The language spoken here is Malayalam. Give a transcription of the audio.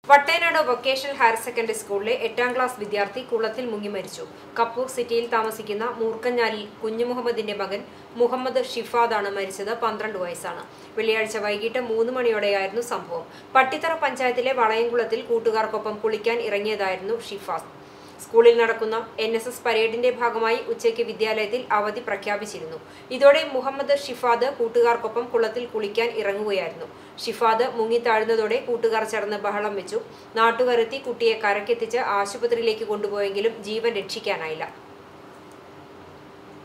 വട്ടേനാട് വൊക്കേഷണൽ ഹയർ സെക്കൻഡറി സ്കൂളിലെ 8ാം ക്ലാസ് വിദ്യാർത്ഥി കുളത്തിൽ മുങ്ങി മരിച്ചു. കപ്പൂർ സിറ്റിയിൽ താമസിക്കുന്ന മൂർക്കഞ്ഞാലിൽ കുഞ്ഞുമുഹമ്മദിന്റെ മകൻ മുഹമ്മദ് ഷിഫാദാണ് മരിച്ചത്. 12 വയസ്സാണ്. വെള്ളിയാഴ്ച വൈകിട്ട് 3 മണിയോടെയായിരുന്നു സംഭവം. പട്ടിത്തറ പഞ്ചായത്തിലെ വളയംകുളത്തിൽ കൂട്ടുകാർക്കൊപ്പം കുളിക്കാൻ ഇറങ്ങിയതായിരുന്നു ഷിഫാദ്. സ്കൂളിൽ നടക്കുന്ന NSS പരേഡിന്റെ ഭാഗമായി ഉച്ചയ്ക്ക് വിദ്യാലയത്തിൽ അവധി പ്രഖ്യാപിച്ചിരുന്നു. ഇതോടെ മുഹമ്മദ് ഷിഫാദ് കൂട്ടുകാർക്കൊപ്പം കുളത്തിൽ കുളിക്കാൻ ഇറങ്ങുകയായിരുന്നു. ഷിഫാദ് മുങ്ങിത്താഴുന്നതോടെ കൂട്ടുകാർ ചേർന്ന് ബഹളം വെച്ചു. നാട്ടുകാരെത്തി കുട്ടിയെ കരക്കെത്തിച്ച് ആശുപത്രിയിലേക്ക് കൊണ്ടുപോയെങ്കിലും ജീവൻ രക്ഷിക്കാനായില്ല.